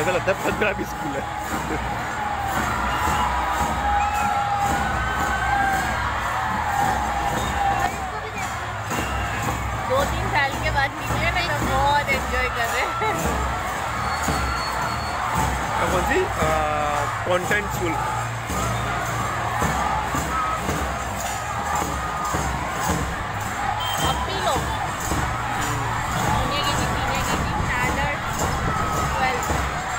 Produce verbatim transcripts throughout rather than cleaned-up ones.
ऐसा लगता है पंजाबी स्कूल है। दो तीन साल के बाद निकले ना तो बहुत एंजॉय कर रहे हैं। कौन सी कॉन्टेंट स्कूल? अब भी लोग की थी, की थी, स्टैंडर्ड ट्वेल्थ।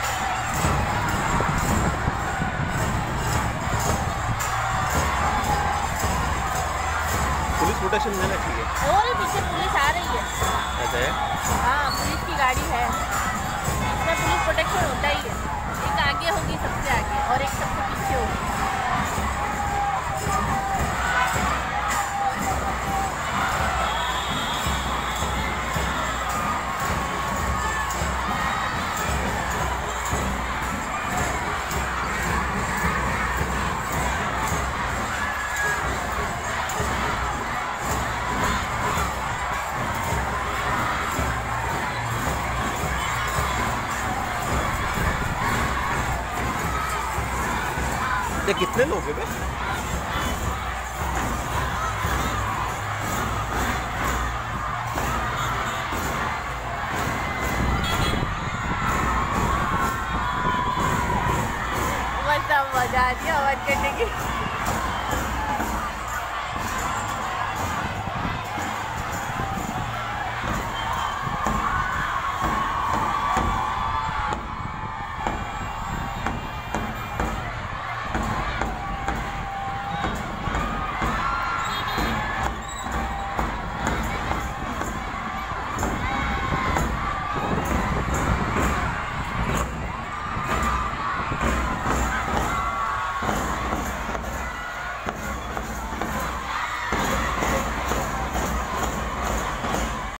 पुलिस प्रोटेक्शन देना चाहिए। और पीछे पुलिस आ रही है। ऐसा है? हाँ, पुलिस की गाड़ी है, इसमें पुलिस प्रोटेक्शन होता ही है। एक आगे होगी सबसे आगे और एक सबसे पीछे होगी। ये कितने लोग हैं बे? मजा मजा आ रही है आवाज करने की।